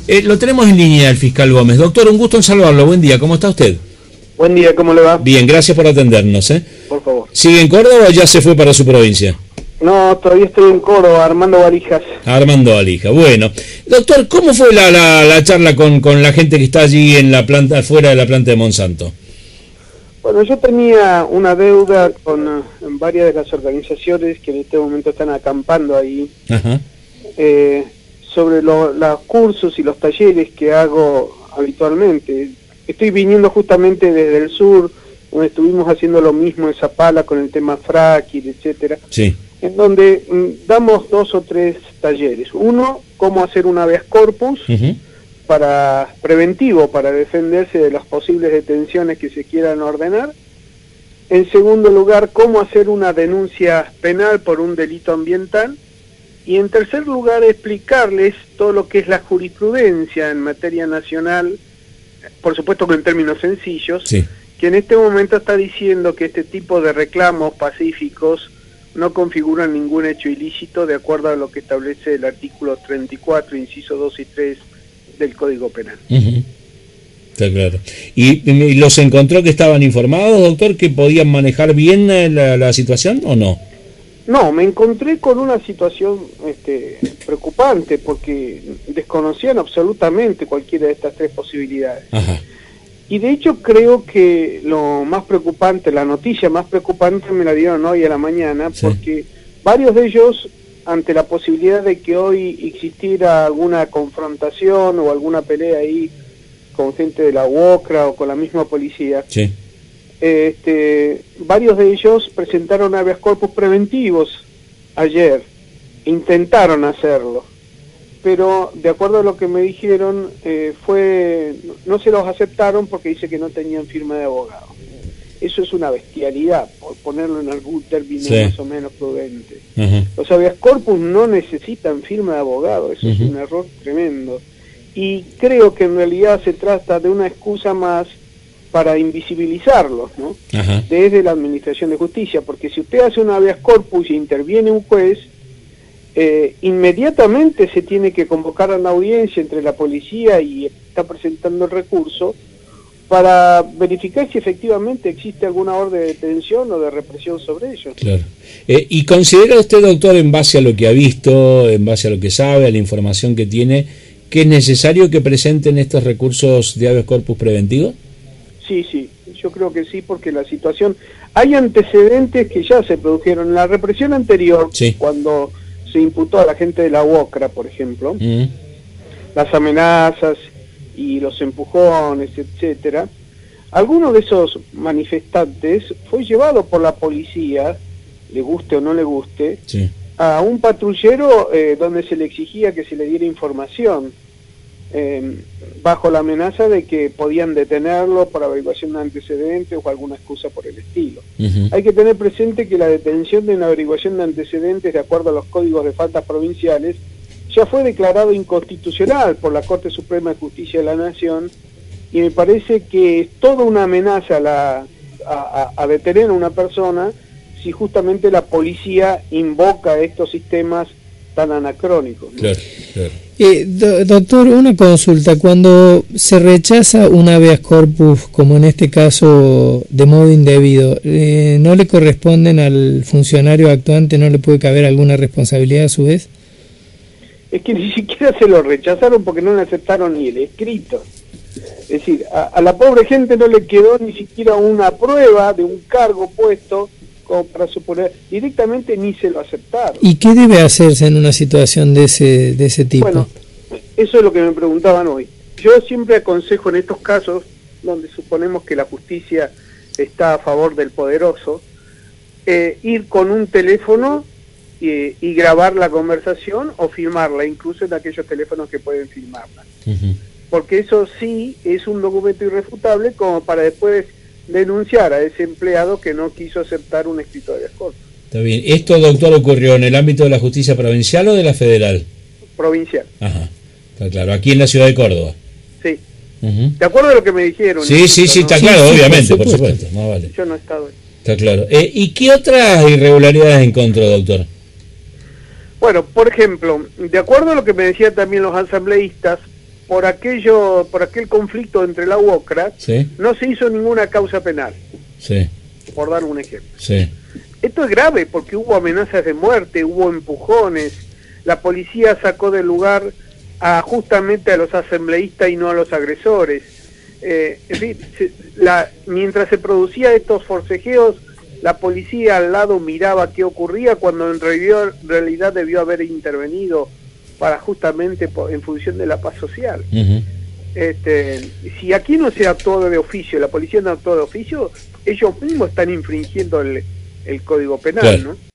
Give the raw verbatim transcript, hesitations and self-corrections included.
Eh, lo tenemos en línea el fiscal Gómez. Doctor, un gusto en saludarlo. Buen día, ¿cómo está usted? Buen día, ¿cómo le va? Bien, gracias por atendernos. ¿eh? Por favor. ¿Sigue en Córdoba o ya se fue para su provincia? No, todavía estoy en Córdoba, armando valijas. Armando valija. Bueno, doctor, ¿cómo fue la, la, la charla con, con la gente que está allí en la planta, fuera de la planta de Monsanto? Bueno, yo tenía una deuda con uh, varias de las organizaciones que en este momento están acampando ahí. Ajá. Eh, sobre lo, los cursos y los talleres que hago habitualmente. Estoy viniendo justamente desde el sur, donde estuvimos haciendo lo mismo en Zapala con el tema fracking, etcétera. Sí. En donde mm, damos dos o tres talleres. Uno, cómo hacer un habeas corpus uh-huh. para preventivo, para defenderse de las posibles detenciones que se quieran ordenar. En segundo lugar, cómo hacer una denuncia penal por un delito ambiental. Y en tercer lugar, explicarles todo lo que es la jurisprudencia en materia nacional, por supuesto que en términos sencillos, sí. que en este momento está diciendo que este tipo de reclamos pacíficos no configuran ningún hecho ilícito de acuerdo a lo que establece el artículo treinta y cuatro, inciso dos y tres del Código Penal. Uh-huh. Está claro. ¿Y, ¿Y los encontró que estaban informados, doctor, que podían manejar bien la, la situación o no? No, me encontré con una situación este, preocupante porque desconocían absolutamente cualquiera de estas tres posibilidades. Ajá. Y de hecho creo que lo más preocupante, la noticia más preocupante me la dieron hoy a la mañana, sí. porque varios de ellos, ante la posibilidad de que hoy existiera alguna confrontación o alguna pelea ahí con gente de la U O C R A o con la misma policía, sí. Este, varios de ellos presentaron habeas corpus preventivos ayer, intentaron hacerlo, pero de acuerdo a lo que me dijeron, eh, fue no se los aceptaron porque dice que no tenían firma de abogado. Eso es una bestialidad, por ponerlo en algún término sí. más o menos prudente. Uh-huh. Los habeas corpus no necesitan firma de abogado, eso uh-huh. es un error tremendo. Y creo que en realidad se trata de una excusa más para invisibilizarlos, ¿no? Ajá. Desde la Administración de Justicia, porque si usted hace un habeas corpus y interviene un juez, eh, inmediatamente se tiene que convocar a una audiencia entre la policía y está presentando el recurso para verificar si efectivamente existe alguna orden de detención o de represión sobre ellos. Claro. Eh, ¿Y considera usted, doctor, en base a lo que ha visto, en base a lo que sabe, a la información que tiene, que es necesario que presenten estos recursos de habeas corpus preventivos? Sí, sí, yo creo que sí, porque la situación... Hay antecedentes que ya se produjeron. En la represión anterior, sí. cuando se imputó a la gente de la U O C R A, por ejemplo, mm. las amenazas y los empujones, etcétera, alguno de esos manifestantes fue llevado por la policía, le guste o no le guste, sí. a un patrullero eh, donde se le exigía que se le diera información. Eh, bajo la amenaza de que podían detenerlo por averiguación de antecedentes o alguna excusa por el estilo. Uh-huh. Hay que tener presente que la detención de una averiguación de antecedentes de acuerdo a los códigos de faltas provinciales ya fue declarado inconstitucional por la Corte Suprema de Justicia de la Nación y me parece que es toda una amenaza a, la, a, a detener a una persona si justamente la policía invoca estos sistemas tan anacrónicos, ¿no? Claro, claro. Eh, do, doctor, una consulta. Cuando se rechaza un habeas corpus, como en este caso de modo indebido, eh, ¿no le corresponden al funcionario actuante, no le puede caber alguna responsabilidad a su vez? Es que ni siquiera se lo rechazaron porque no le aceptaron ni el escrito. Es decir, a, a la pobre gente no le quedó ni siquiera una prueba de un cargo puesto como para suponer, directamente ni se lo aceptaron. ¿Y qué debe hacerse en una situación de ese de ese tipo? Bueno, eso es lo que me preguntaban hoy. Yo siempre aconsejo en estos casos, donde suponemos que la justicia está a favor del poderoso, eh, ir con un teléfono y, y grabar la conversación o filmarla, incluso en aquellos teléfonos que pueden filmarla. Uh-huh. Porque eso sí es un documento irrefutable como para después denunciar a ese empleado que no quiso aceptar un escrito de habeas corpus. Está bien. ¿Esto, doctor, ocurrió en el ámbito de la justicia provincial o de la federal? Provincial. Ajá, está claro. Aquí en la ciudad de Córdoba. Sí. Uh-huh. ¿De acuerdo a lo que me dijeron? Sí, sí, sí, está claro, sí, obviamente, por supuesto. Por supuesto. No, vale. Yo no he estado ahí. Está claro. Eh, ¿Y qué otras irregularidades encontró, doctor? Bueno, por ejemplo, de acuerdo a lo que me decían también los asambleístas, por aquello, por aquel conflicto entre la U O C R A, sí. no se hizo ninguna causa penal. Sí. Por dar un ejemplo. Sí. Esto es grave porque hubo amenazas de muerte, hubo empujones, la policía sacó del lugar a justamente a los asambleístas y no a los agresores. Eh, en fin, se, la, mientras se producía estos forcejeos, la policía al lado miraba qué ocurría cuando en realidad, en realidad debió haber intervenido para justamente por, en función de la paz social. Uh-huh. Este, si aquí no se actuó de oficio, la policía no actuó de oficio, ellos mismos están infringiendo el, el Código Penal, claro. ¿no?